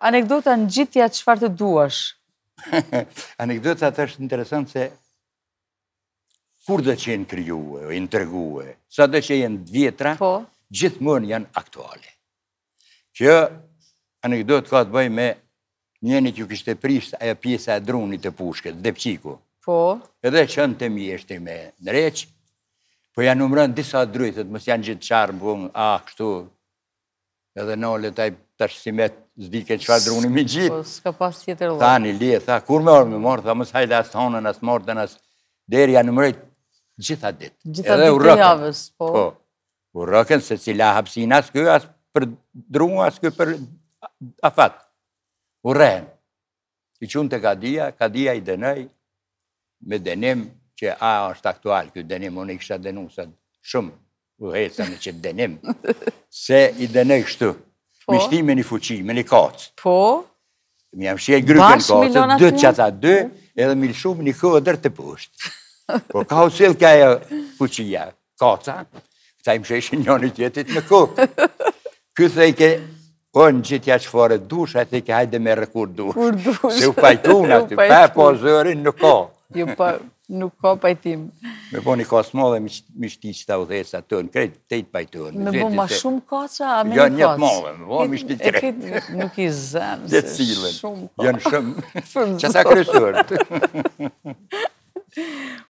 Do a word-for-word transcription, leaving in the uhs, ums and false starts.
Anekdota në gjithja çfarë të duash? Anekdota të është interesant se kur dhe që jenë kryuë, o intrigue, sa dhe që jenë vjetra, gjithmonë janë aktuale. Që anekdotë ka të bëj me njeni që kështë e prisht aja pjesa e drunit të pushket, Depqiku. Po. Edhe qënë të mjeshti me nëreq, po janë numërën disa drujtët, mës janë gjithë qarë më punë, a, kështu, edhe nëlle taj tash si me zdike qëfar druni mi gjithë. Po, s'ka pas tjetër lë. Tha një lije, tha, kur me orë me morë, tha, mës hajde asë honën, asë morën, asë deri janë numërët gjitha ditë. Gjitha ditë të javës, po. Po, u rëken se cila hapsin asë kjo, asë për drunë, asë kjo për afat. U rehen. I qunë të kadia, kadia i dënej, me denim që a është aktual, kjo denim, unë i kësha denusat shumë, u heca në që denim, se i dënej kështu, me shti me një fuqi, me një kacë. Po? Mi jam shie gryken kacë, dë që ata dë, edhe mi lëshumë një këdër të poshtë. Po ka u cilë ka e fuqia, kaca, këta i më sheshin njën i tjetit në kokë. Këtë e ke, o në gjithja që fare dusha, e ke hajde me rëkur dush. Se u pajtuna, të pa po zërin nuk ka. Jo, pa, nuk ka pajtim. Me po një kasë modhe, mi shti që ta u dhesa të në krejt, të i të pajtuar. Me bo ma shumë kaca, a me një Jo, kacë? njët modhe, me bo mi shti të krejt. Nuk i zemë, Dhe se cilën, shumë kaca. janë shumë, që sa krysurët.